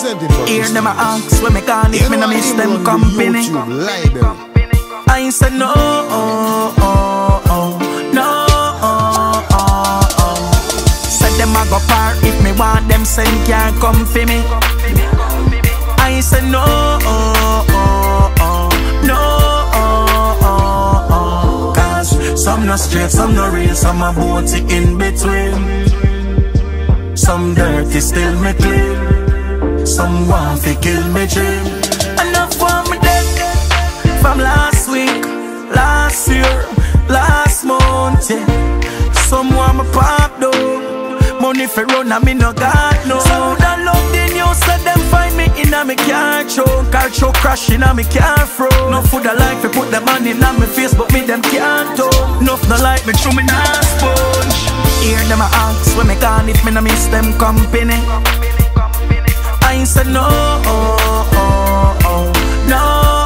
representing for Hear them a ask when me call if me no miss them company. I said no, no. Said them a go par if me want them send can't come for me. I said no, no. Cause some no straight, some no real, some a bounty in between. Some dirty still me clean. Some want to kill me dream. Enough for me dead from last week, last year, last month, yeah. Some want me pop down. Money for run and me no got no. Some that love the news, so them find me in a me car show. Car show crashing and me car fro. No food I like to put them on in my face, but me them can't talk. Enough no like me through me nah sponge. Hear them a ask when me call if me no miss them company. I said no, no.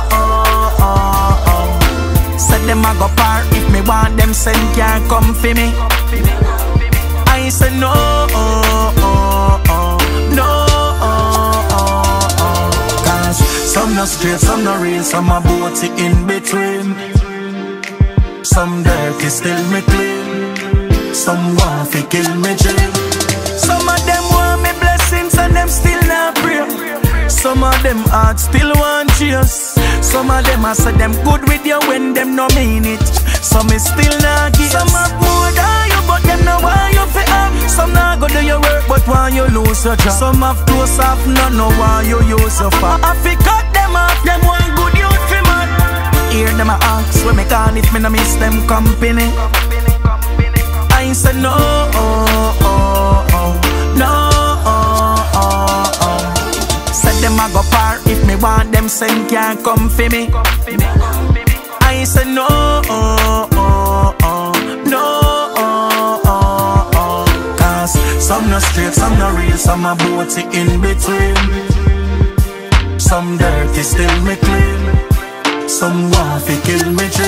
Said them a go par if me want them send can't come for me. I said no, no. Cause some no straight, some no real, some a bounty in between. Some dirty still me clean. Some want to kill me jail. Some of them want me blessings and them still not pray. Some of them heart still want cheers. Some of them I say them good with you when them no mean it. Some is still not give. Some have more than you but them no want you fi have. Some not go do your work but want you lose your job. Some have close off none no want you use your fat. I fi cut them off, them want good youth fi man. Hear them a ask when me call if me no miss them company. I said no, no. Said them a go par if me want them send can't come for me. I said no, no. Cause some no straight, some no real, some a bounty in between. Some dirty still me clean. Some want to kill me.